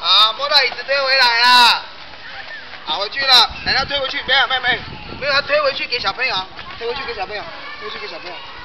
好，摸到椅子推回来了。好，回去了，奶奶推回去，没有，没有，要推回去给小朋友，推回去给小朋友，推回去给小朋友。